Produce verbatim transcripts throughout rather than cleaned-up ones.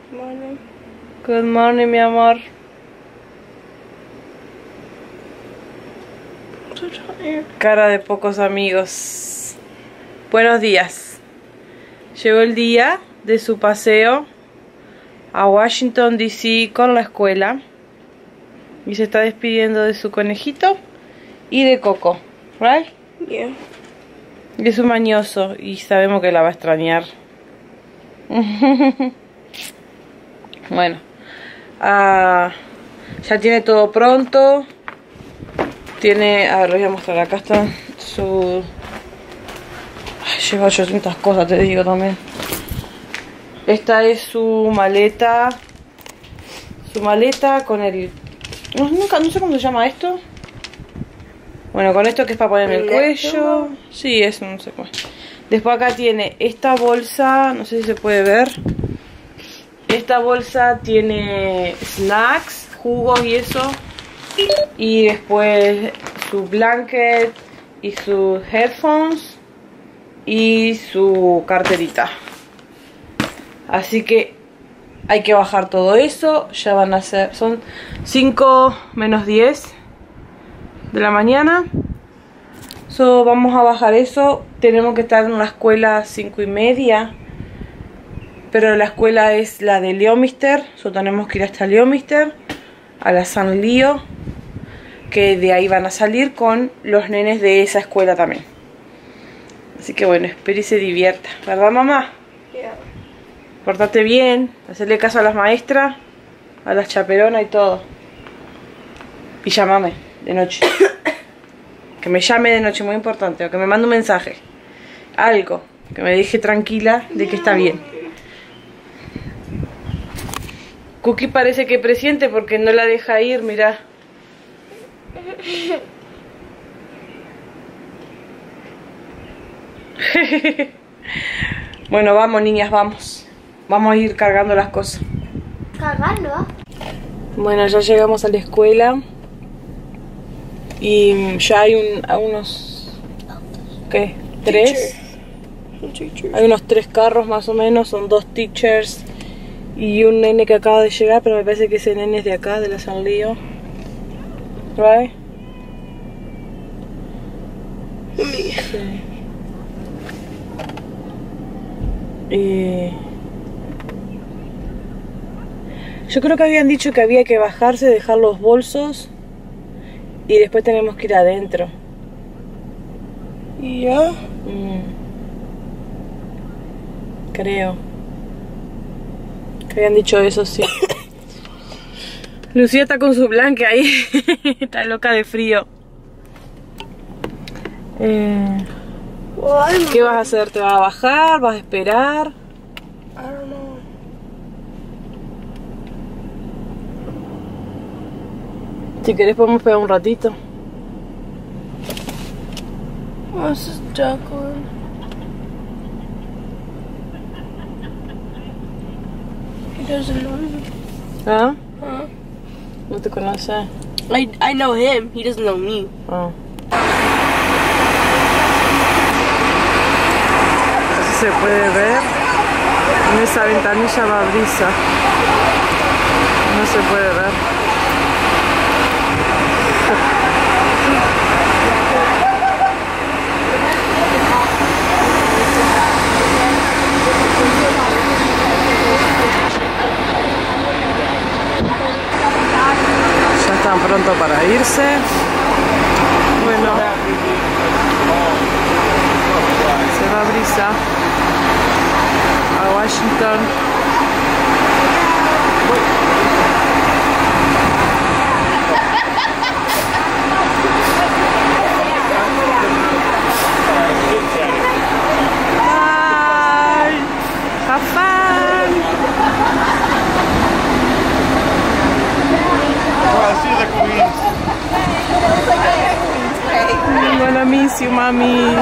Morning. Good morning, mi amor. Cara de pocos amigos. Buenos días. Llegó el día de su paseo a Washington D C con la escuela. Y se está despidiendo de su conejito y de Coco, ¿right? Yeah. Y es un mañoso y sabemos que la va a extrañar. Bueno, uh, ya tiene todo pronto. Tiene, a ver, les voy a mostrar. Acá está su... Ay, lleva ochocientas cosas, te digo también. Esta es su maleta. Su maleta con el... No, nunca, no sé cómo se llama esto. Bueno, con esto que es para poner en el cuello. Sí, eso no sé cómo. Después acá tiene esta bolsa, no sé si se puede ver. Esta bolsa tiene snacks, jugos y eso. Y después su blanket y sus headphones y su carterita. Así que hay que bajar todo eso. Ya van a ser, son cinco menos diez de la mañana. So, vamos a bajar eso. Tenemos que estar en la escuela a cinco y media. Pero la escuela es la de Leominster. So, tenemos que ir hasta Leominster, a la San Leo, que de ahí van a salir con los nenes de esa escuela también. Así que bueno, espero y se divierta, ¿verdad, mamá? Yeah. Pórtate bien, hacerle caso a las maestras, a las chaperonas y todo. Y llámame de noche. Que me llame de noche, muy importante. O que me mande un mensaje. Algo que me deje tranquila de que está bien. Cookie parece que presiente porque no la deja ir, mirá. Bueno, vamos, niñas, vamos. Vamos a ir cargando las cosas. ¿Cargando? Bueno, ya llegamos a la escuela. Y ya hay un, a unos... ¿Qué? ¿Tres? Hay unos tres carros más o menos. Son dos teachers y un nene que acaba de llegar, pero me parece que ese nene es de acá, de la San Leo. ¿Right? Sí. Y... yo creo que habían dicho que había que bajarse, dejar los bolsos y después tenemos que ir adentro. ¿Y ya? Mm. Creo que habían dicho eso, sí. Lucía está con su blanque ahí. Está loca de frío. eh, ¿Qué vas a hacer? ¿Te vas a bajar? ¿Vas a esperar? I don't know. Si querés podemos pegar un ratito. This is Jacqueline. He doesn't know me. ¿Ah? Huh? No te conoce. I, I know him. He doesn't know me. Oh. Así se puede ver. En esa ventanilla va brisa. No se puede ver. Ya están pronto para irse. Bueno, se va brisa a Washington. Bye. Have fun. I'm gonna miss you, mami.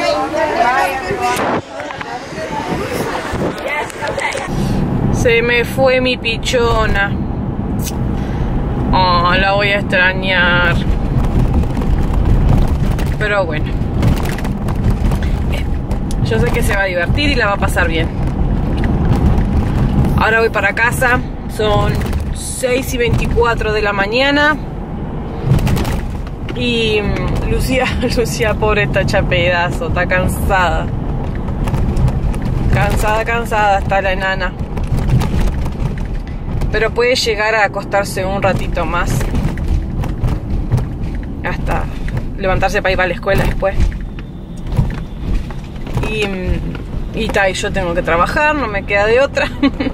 Se me fue mi pichona. Oh, la voy a extrañar. Pero bueno, yo sé que se va a divertir y la va a pasar bien. Ahora voy para casa. Son seis y veinticuatro de la mañana. Y Lucía, Lucía pobre, está hecha pedazo, está cansada. Cansada, cansada está la enana. Pero puede llegar a acostarse un ratito más. Hasta levantarse para ir a la escuela después. Y, y, ta, y yo tengo que trabajar, no me queda de otra.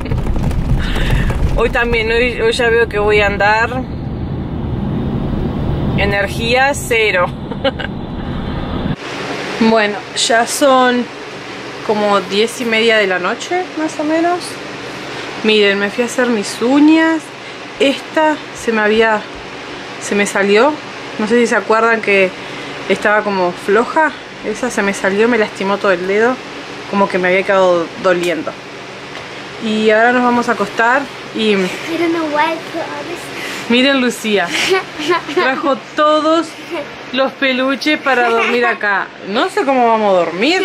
Hoy también, hoy, hoy ya veo que voy a andar energía cero. Bueno, ya son como diez y media de la noche, más o menos. Miren, me fui a hacer mis uñas. Esta se me había... se me salió. No sé si se acuerdan que estaba como floja. Esa se me salió, me lastimó todo el dedo. Como que me había quedado doliendo. Y ahora nos vamos a acostar y... I don't know why I put all this. Miren, Lucía trajo todos los peluches para dormir acá. No sé cómo vamos a dormir.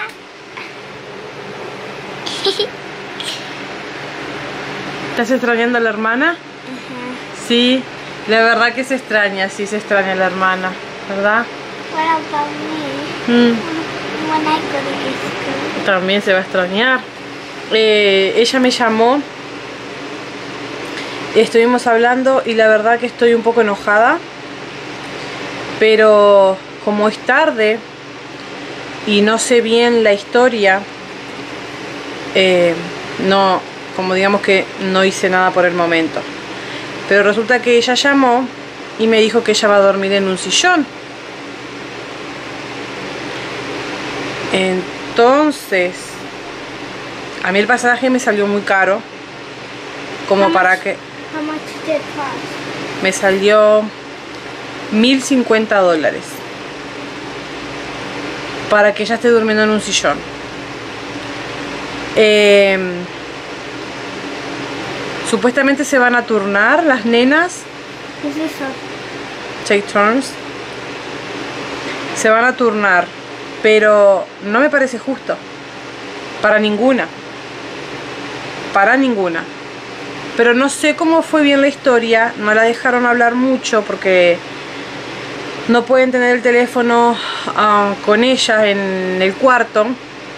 ¿Estás extrañando a la hermana? Uh-huh. Sí, la verdad que se extraña, sí se extraña a la hermana, ¿verdad? What about me? Mm. When I go to school. También se va a extrañar. Eh, ella me llamó, estuvimos hablando y la verdad que estoy un poco enojada, pero como es tarde y no sé bien la historia, eh, no, como digamos que no hice nada por el momento. Pero resulta que ella llamó y me dijo que ella va a dormir en un sillón. Entonces, a mí el pasaje me salió muy caro. Como How para much- que... How much did it cost? Me salió mil cincuenta dólares. Para que ella esté durmiendo en un sillón. Eh, supuestamente se van a turnar las nenas. ¿Qué es eso? Take turns. Se van a turnar. Pero no me parece justo. Para ninguna. Para ninguna. Pero no sé cómo fue bien la historia. No la dejaron hablar mucho porque no pueden tener el teléfono uh, con ella en el cuarto.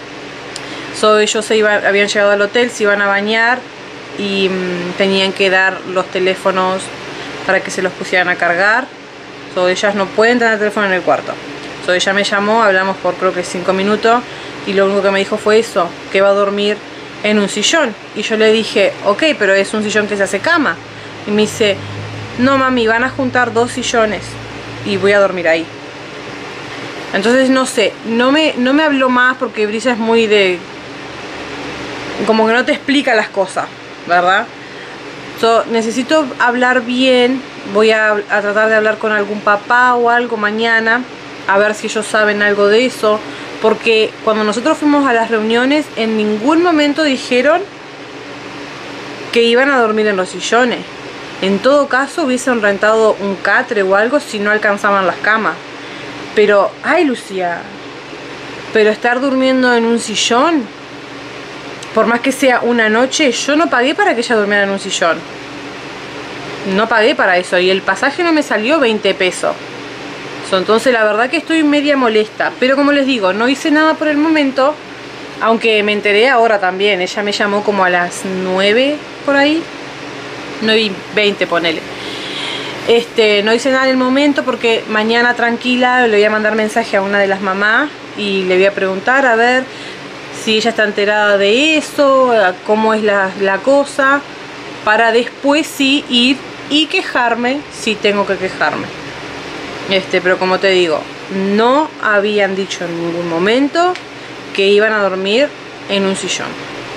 So, ellos se iban, habían llegado al hotel, se iban a bañar y um, tenían que dar los teléfonos para que se los pusieran a cargar. So, ellas no pueden tener el teléfono en el cuarto. So, ella me llamó, hablamos por creo que cinco minutos y lo único que me dijo fue eso, que va a dormir en un sillón. Y yo le dije, ok, pero es un sillón que se hace cama. Y me dice, no mami, van a juntar dos sillones y voy a dormir ahí. Entonces no sé, no me, no me habló más porque Brisa es muy de... como que no te explica las cosas, ¿verdad? So, necesito hablar bien. Voy a, a tratar de hablar con algún papá o algo mañana, a ver si ellos saben algo de eso. Porque cuando nosotros fuimos a las reuniones, en ningún momento dijeron que iban a dormir en los sillones. En todo caso, hubiesen rentado un catre o algo si no alcanzaban las camas. Pero, ay Lucía, pero estar durmiendo en un sillón, por más que sea una noche, yo no pagué para que ella durmiera en un sillón. No pagué para eso y el pasaje no me salió veinte pesos. Entonces la verdad que estoy media molesta. Pero como les digo, no hice nada por el momento. Aunque me enteré ahora también. Ella me llamó como a las nueve por ahí. nueve y veinte ponele. Este, no hice nada en el momento porque mañana tranquila le voy a mandar mensaje a una de las mamás. Y le voy a preguntar a ver si ella está enterada de eso. Cómo es la, la cosa. Para después sí ir y quejarme si tengo que quejarme. Este, pero como te digo, no habían dicho en ningún momento que iban a dormir en un sillón.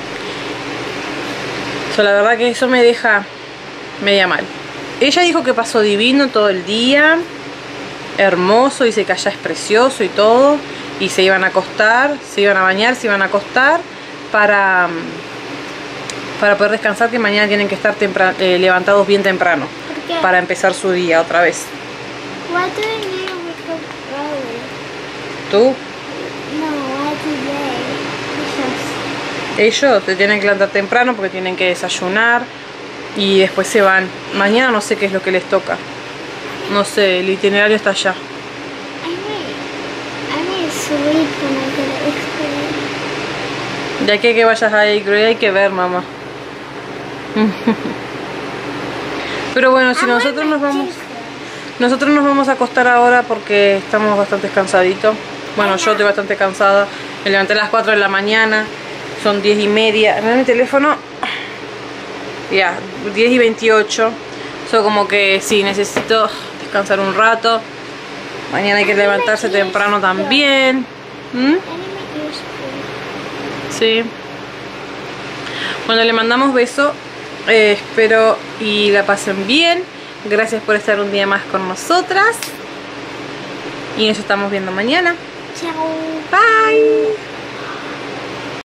So, la verdad que eso me deja media mal. Ella dijo que pasó divino todo el día, hermoso, dice que allá es precioso y todo, y se iban a acostar, se iban a bañar, se iban a acostar para, para poder descansar, que mañana tienen que estar eh, levantados bien temprano para empezar su día otra vez. Why do I need to wake up early? ¿Tú? No, why today? Because Ellos se tienen que levantar temprano porque tienen que desayunar y después se van. Mañana no sé qué es lo que les toca. No sé, el itinerario está allá. I may, I may sleep when I go to eighth grade. De aquí a que vayas a eighth grade hay que ver, mamá. Pero bueno, si I want nosotros my nos vamos... juice. Nosotros nos vamos a acostar ahora porque estamos bastante cansaditos. Bueno, yo estoy bastante cansada. Me levanté a las cuatro de la mañana. Son diez y media. Mira mi teléfono. Ya, diez y veintiocho. So como que sí, necesito descansar un rato. Mañana hay que levantarse temprano también. ¿Mm? I need my ears pierced. Sí. Bueno, le mandamos beso. Eh, espero y la pasen bien. Gracias por estar un día más con nosotras. Y nos estamos viendo mañana. Ciao. Bye.